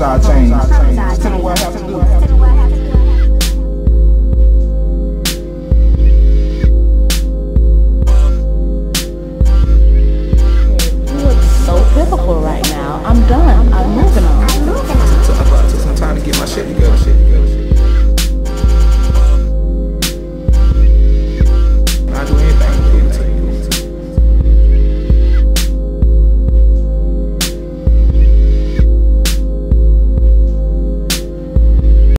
I change. Tell me what I have to do.